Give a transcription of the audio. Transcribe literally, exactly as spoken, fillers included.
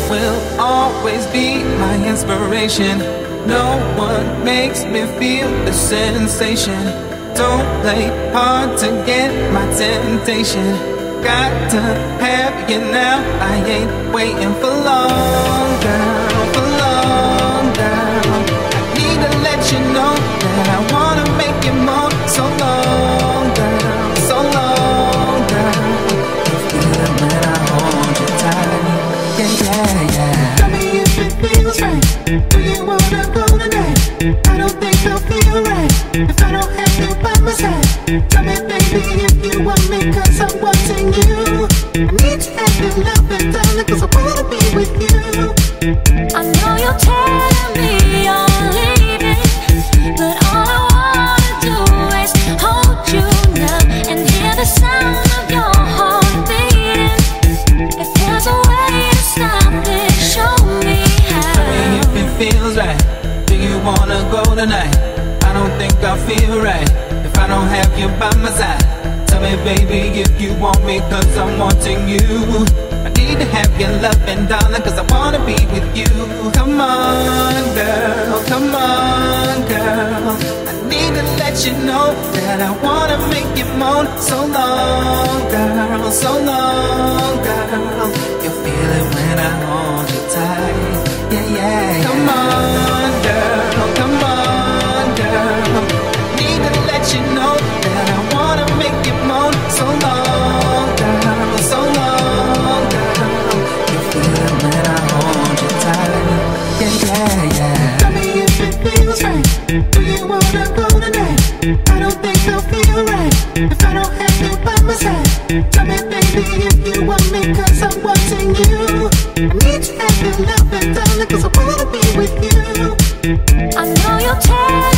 will always be my inspiration. No one makes me feel the sensation. Don't play hard to get my temptation. Got to have you now, I ain't waiting for long, girl, for long, girl. I need to let you know that I wanna make you moan. So long, girl, so long, girl. You feel it when I hold you tight. Yeah, yeah, yeah. Tell me if it feels right. Do you wanna go tonight? I don't think I'll feel right if I don't have you by my side. Tell me baby if you want me, cause I'm wanting you. I need to have your love and darling, cause I wanna be with you. I know you're telling me you're leaving, but all I wanna do is hold you now and hear the sound of your heart beating. If there's a way to stop it, show me how. Tell me if it feels right. Do you wanna go tonight? I don't think I'll feel right if I don't have you by my side. Tell me baby if you want me, cause I'm wanting you. I need to have your loving darling, cause I wanna be with you. Come on girl, come on girl. I need to let you know that I wanna make you moan. So long girl, so long girl. You feel it when I hold you tight. Yeah, yeah, yeah. Come on girl, come on girl. I need to let you know that I wanna make you moan. So long girl, so long girl. You feel it when I hold you tight. Yeah, yeah, yeah. Tell me if it feels right. Do you wanna go tonight? I don't think I'll feel right if I don't have you by my side. Tell me baby if you want me, cause I'm wanting you. I need to have your love and darling, cause I wanna be with you. I know you're telling